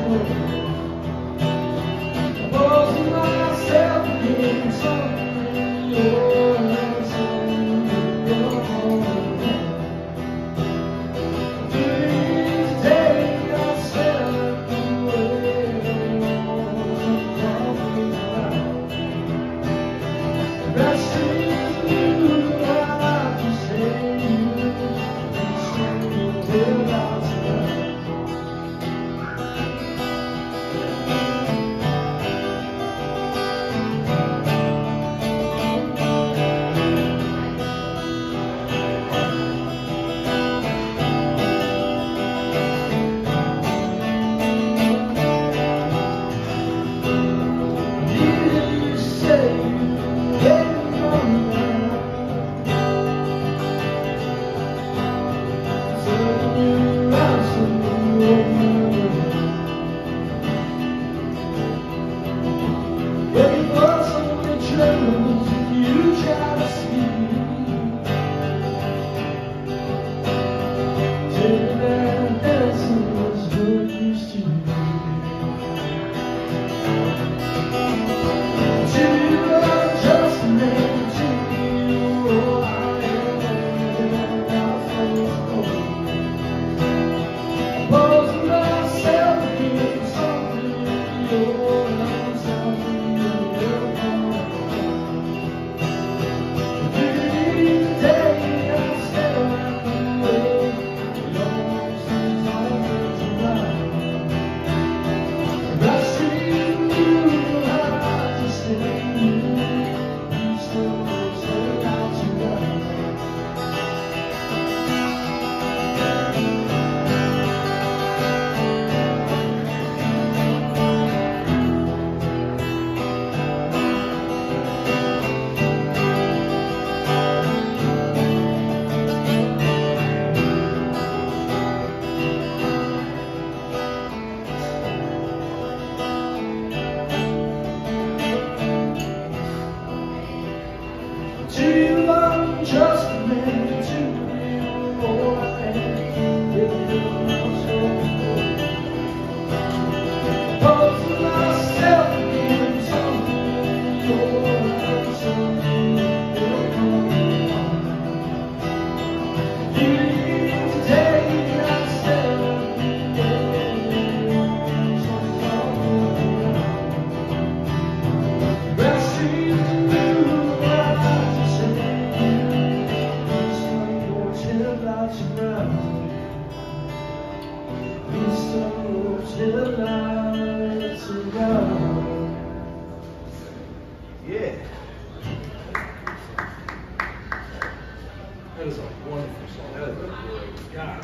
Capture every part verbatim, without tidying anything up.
That is a wonderful song. That is a great God.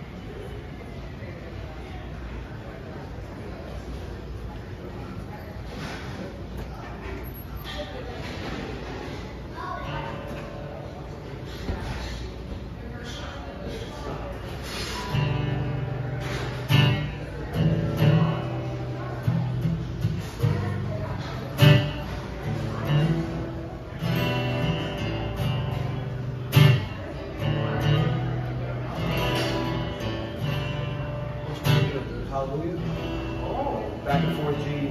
Hallelujah. Oh, back and forth G.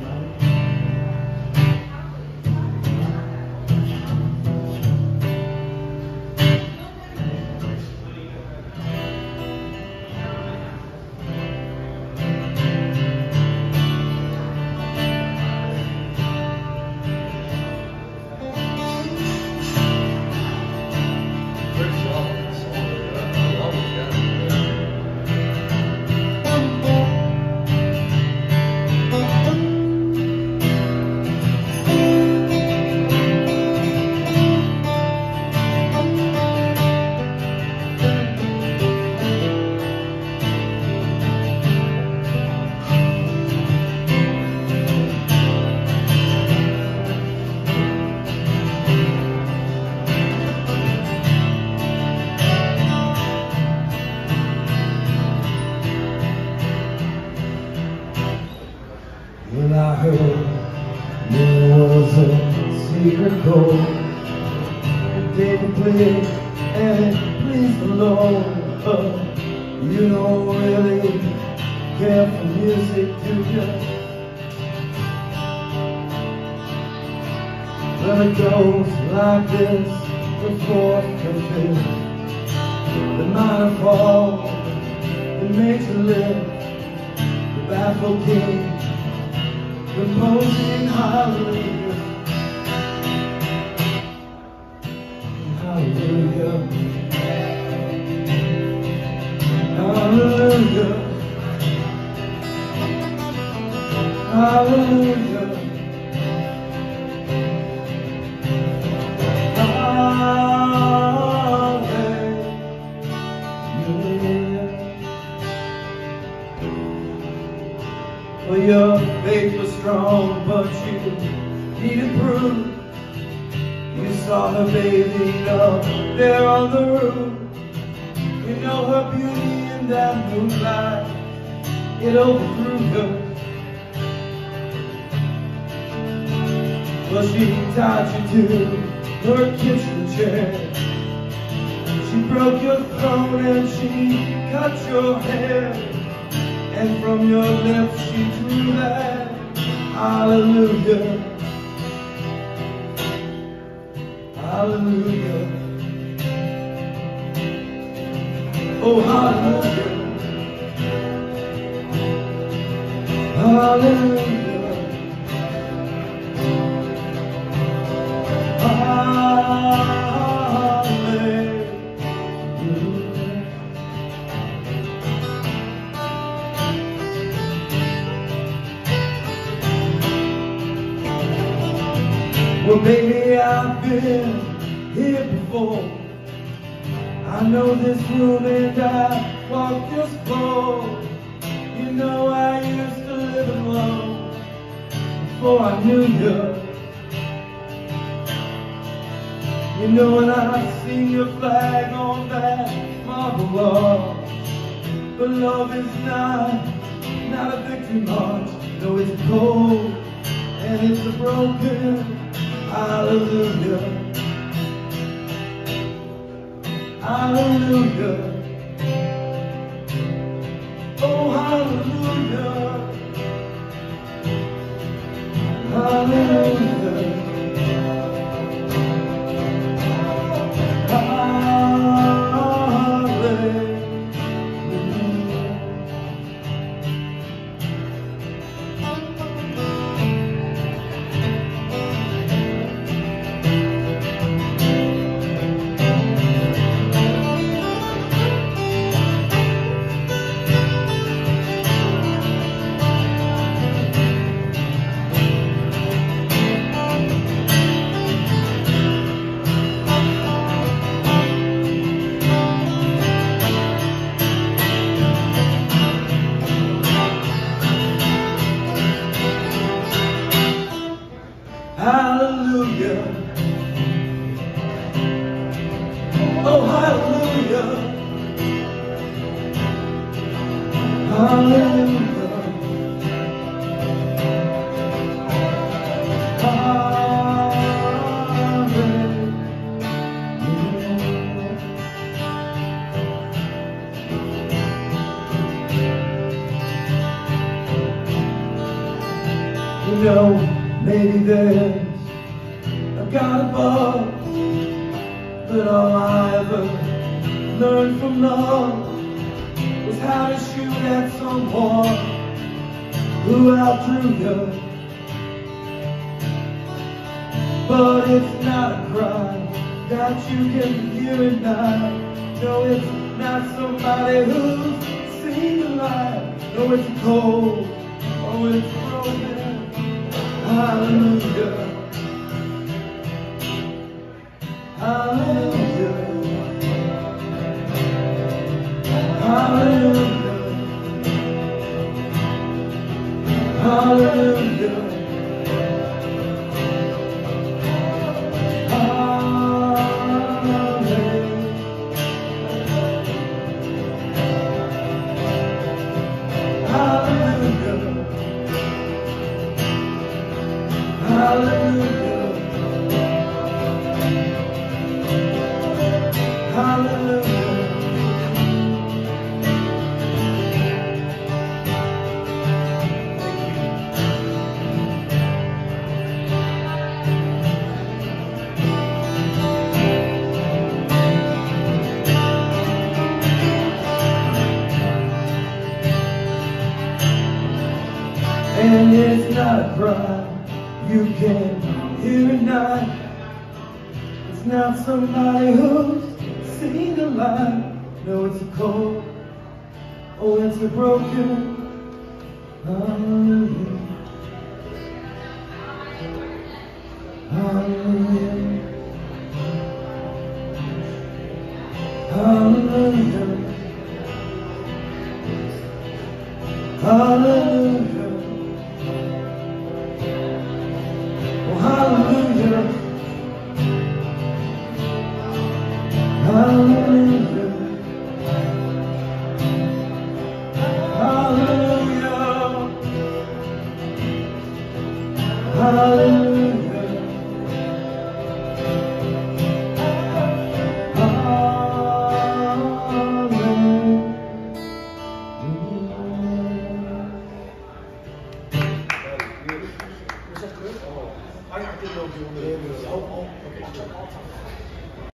Well, I heard there was a secret chord that didn't play and it pleased the Lord. But you don't really care for music, do you? Well, it goes like this, the fourth, the fifth, the minor fall, the major lift, the baffled king, composing hallelujah, hallelujah, hallelujah, hallelujah. Well, your faith was strong, but you needed proof. You saw her bathing up there on the roof. You know her beauty in that moonlight, it overthrew her. Well, she tied you to her kitchen chair. She broke your throat and she cut your hair. And from your lips she drew that hallelujah, hallelujah, oh hallelujah, hallelujah, well, baby, I've been here before. I know this room and I walk this floor. You know I used to live alone before I knew you. You know when I see your flag on that marble wall. But love is not, not a victory march. No, it's cold and it's a broken hallelujah, hallelujah, oh hallelujah, hallelujah, hallelujah. Hallelujah, oh hallelujah, hallelujah, hallelujah. You know, maybe there's a God above, but all I ever learned from love was how to shoot at someone who outdrew you. But it's not a cry that you can hear at night. No, it's not somebody who's seen the light. No, it's cold, oh, it's broken. Hallelujah, hallelujah, hallelujah, hallelujah, hallelujah, hallelujah. It's not a cry you can hear at night. It's not somebody who's seen the light. No, it's a cold, oh, it's a broken hallelujah. Hallelujah. Hallelujah. Hallelujah. Oh, hallelujah. Hallelujah. Hallelujah. Hallelujah.